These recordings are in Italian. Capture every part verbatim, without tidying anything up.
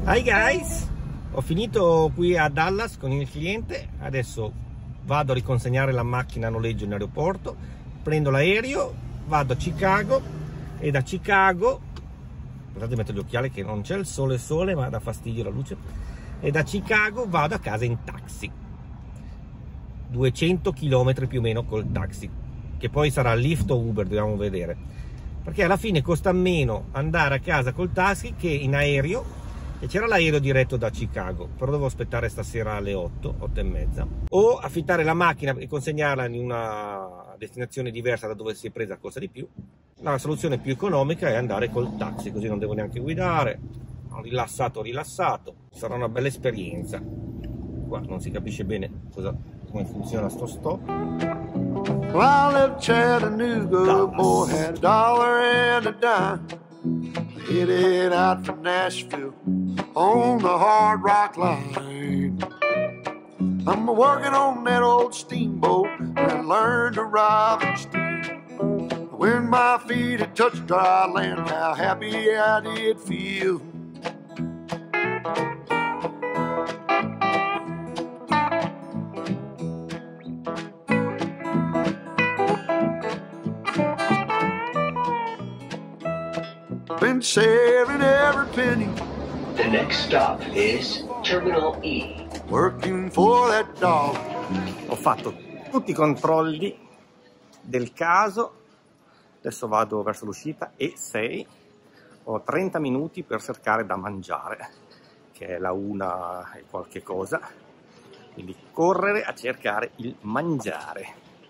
Hi guys, ho finito qui a Dallas con il cliente, adesso vado a riconsegnare la macchina a noleggio in aeroporto, prendo l'aereo, vado a Chicago e da Chicago, guardate, metto gli occhiali che non c'è il sole sole ma dà fastidio la luce, e da Chicago vado a casa in taxi, duecento chilometri più o meno col taxi, che poi sarà Lyft o Uber, dobbiamo vedere, perché alla fine costa meno andare a casa col taxi che in aereo. E c'era l'aereo diretto da Chicago, però devo aspettare stasera alle otto, otto e mezza, o affittare la macchina e consegnarla in una destinazione diversa da dove si è presa, costa di più. La soluzione più economica è andare col taxi, così non devo neanche guidare, rilassato rilassato, sarà una bella esperienza. Qua non si capisce bene cosa, come funziona sto stop. Well, I left Chattanooga, boy had a dollar and a dime. Headed out from Nashville on the Hard Rock Line. I'm working on that old steamboat and I learned to ride and steer. When my feet had touched dry land, how happy I did feel. Been saving every penny. The next stop is Terminal E. Working for that dog. Ho fatto tutti i controlli del caso, adesso vado verso l'uscita e sei, ho trenta minuti per cercare da mangiare, che è la una e qualche cosa, quindi correre a cercare il mangiare.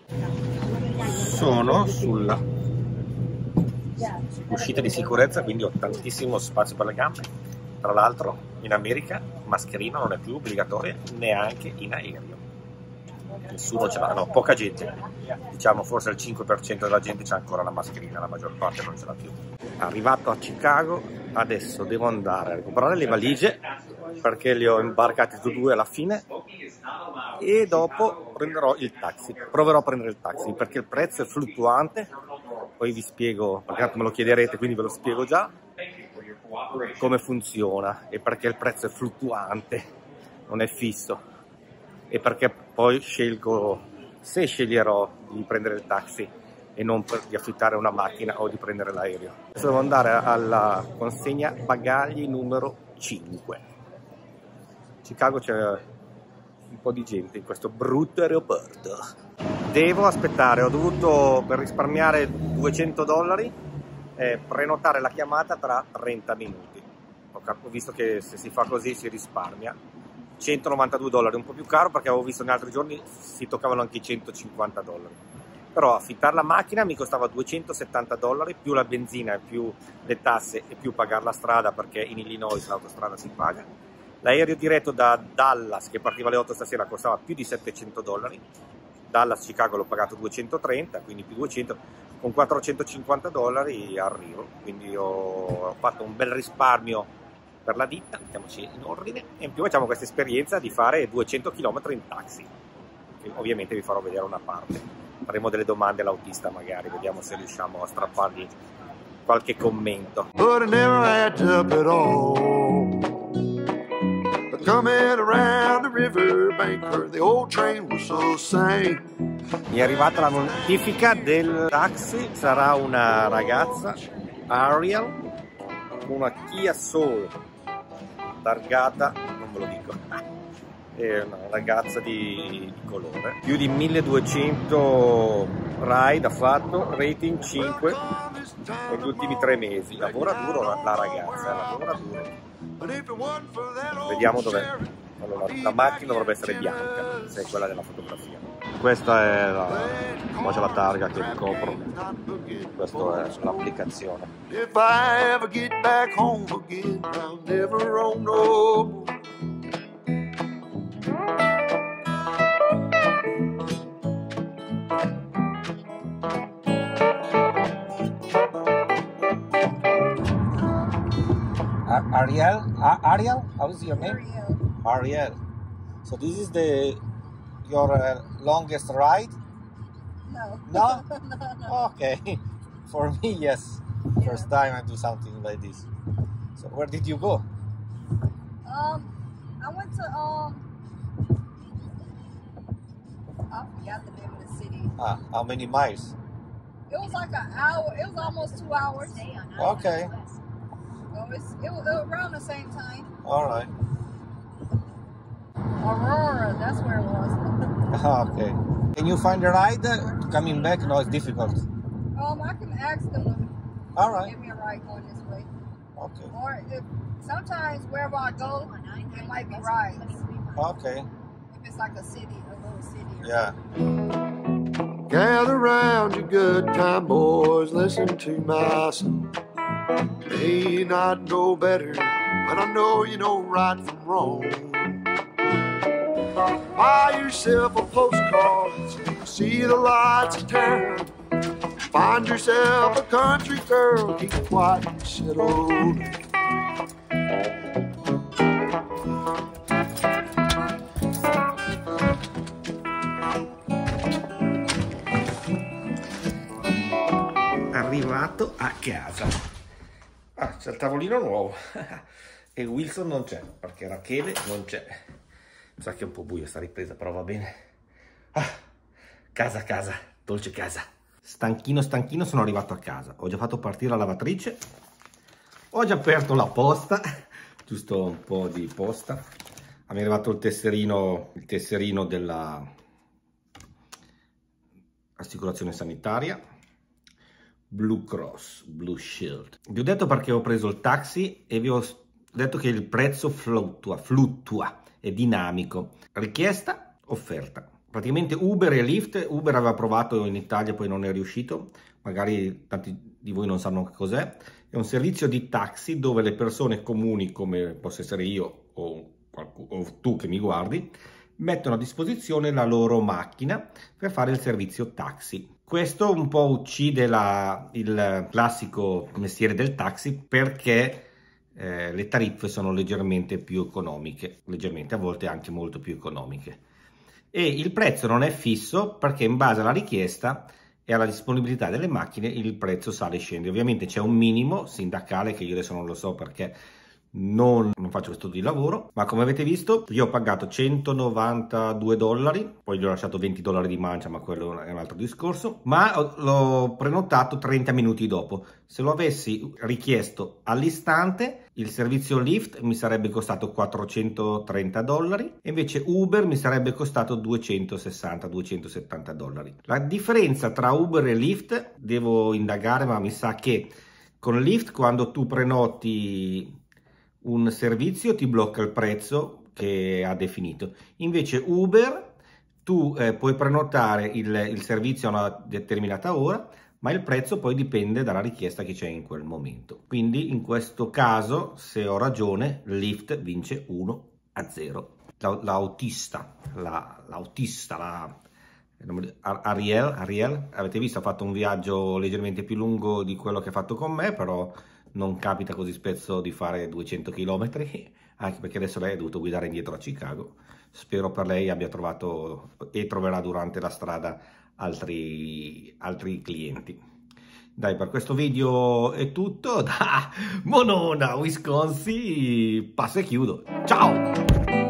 Sono sulla uscita di sicurezza, quindi ho tantissimo spazio per le gambe. Tra l'altro in America mascherina non è più obbligatoria neanche in aereo, nessuno ce l'ha, no, poca gente, diciamo forse il cinque per cento della gente c'ha ancora la mascherina, la maggior parte non ce l'ha più. Arrivato a Chicago, adesso devo andare a recuperare le valigie perché le ho imbarcate tutte e due alla fine e dopo prenderò il taxi, proverò a prendere il taxi perché il prezzo è fluttuante. Poi vi spiego, perché me lo chiederete, quindi ve lo spiego già come funziona e perché il prezzo è fluttuante, non è fisso, e perché poi scelgo, se sceglierò di prendere il taxi e non per, di affittare una macchina o di prendere l'aereo. Adesso devo andare alla consegna bagagli numero cinque. Chicago c'è un po' di gente in questo brutto aeroporto. Devo aspettare, ho dovuto, per risparmiare duecento dollari, eh, prenotare la chiamata tra trenta minuti. Ho, ho visto che se si fa così si risparmia. centonovantadue dollari, un po' più caro perché avevo visto negli altri giorni si toccavano anche i centocinquanta dollari. Però affittare la macchina mi costava duecentosettanta dollari, più la benzina, più le tasse e più pagare la strada, perché in Illinois l'autostrada si paga. L'aereo diretto da Dallas, che partiva alle otto stasera, costava più di settecento dollari. Dallas Chicago l'ho pagato duecentotrenta, quindi più duecento, con quattrocentocinquanta dollari arrivo, quindi ho fatto un bel risparmio per la ditta, mettiamoci in ordine, e in più facciamo questa esperienza di fare duecento chilometri in taxi, che ovviamente vi farò vedere una parte, faremo delle domande all'autista magari, vediamo se riusciamo a strappargli qualche commento. But it never adds up at all. Coming around the riverbank where the old train was so sane. Mi è arrivata la notifica del taxi, sarà una ragazza, Ariel, con una Kia Soul, targata, non ve lo dico, è una ragazza di, di colore, più di milleduecento ride ha fatto, rating cinque negli ultimi tre mesi, lavora duro la, la ragazza, lavora duro. Vediamo dov'è. Allora, la macchina dovrebbe essere bianca, se è quella della fotografia. Questa è la, qua c'è la targa che copro, questa è l'applicazione. If I ever get back home again, I'll never roam no more. Ariel, uh, Ariel, how is your name? Ariel. Ariel. So this is the your uh, longest ride? No. No? No. Okay. For me, yes. Yeah. First time I do something like this. So where did you go? Um, I went to um, I forgot the name of the city. Ah, how many miles? It was like an hour. It was almost two hours. Okay, So it's, it, was, it was around the same time. all right. Aurora, that's where it was. Okay. Can you find a ride coming back? No, it's difficult. Um, I can ask them to All right. give me a ride going this way. Okay. Or if sometimes wherever I go, it might be rides. Okay. If it's like a city, a little city. Or Yeah. Gather round, you good time boys, listen to my song. May not know better, but I know you know right from wrong. Buy yourself a postcard, see the lights of town. Find yourself a country girl, keep quiet and settle down. Arrivato a casa. Ah, c'è il tavolino nuovo. E Wilson non c'è, perché Rachele non c'è. Mi sa che è un po' buio sta ripresa, però va bene. Ah, casa, casa, dolce casa. Stanchino, stanchino, sono arrivato a casa. Ho già fatto partire la lavatrice. Ho già aperto la posta. Giusto un po' di posta. Mi è arrivato il tesserino, il tesserino della assicurazione sanitaria. Blue Cross, Blue Shield. Vi ho detto perché ho preso il taxi e vi ho detto che il prezzo fluttua, fluttua, è dinamico. Richiesta, offerta. Praticamente Uber e Lyft, Uber aveva provato in Italia, poi non è riuscito, magari tanti di voi non sanno cos'è. È un servizio di taxi dove le persone comuni, come posso essere io o, o tu che mi guardi, mettono a disposizione la loro macchina per fare il servizio taxi. Questo un po' uccide la, il classico mestiere del taxi perché eh, le tariffe sono leggermente più economiche, leggermente, a volte anche molto più economiche. E il prezzo non è fisso perché in base alla richiesta e alla disponibilità delle macchine il prezzo sale e scende. Ovviamente c'è un minimo sindacale che io adesso non lo so perché Non, non faccio questo di lavoro, ma come avete visto io ho pagato centonovantadue dollari, poi gli ho lasciato venti dollari di mancia, ma quello è un altro discorso, ma l'ho prenotato trenta minuti dopo. Se lo avessi richiesto all'istante il servizio Lyft mi sarebbe costato quattrocentotrenta dollari e invece Uber mi sarebbe costato duecentosessanta duecentosettanta dollari. La differenza tra Uber e Lyft devo indagare, ma mi sa che con Lyft quando tu prenoti un servizio ti blocca il prezzo che ha definito. Invece Uber tu eh, puoi prenotare il, il servizio a una determinata ora, ma il prezzo poi dipende dalla richiesta che c'è in quel momento. Quindi in questo caso, se ho ragione, Lyft vince uno a zero. L'autista, la, l'autista, la, Ariel, Ariel, avete visto, ha fatto un viaggio leggermente più lungo di quello che ha fatto con me, però non capita così spesso di fare duecento chilometri, anche perché adesso lei ha dovuto guidare indietro a Chicago. Spero per lei abbia trovato e troverà durante la strada altri, altri clienti. Dai, per questo video è tutto. Da Monona, Wisconsin, passo e chiudo. Ciao!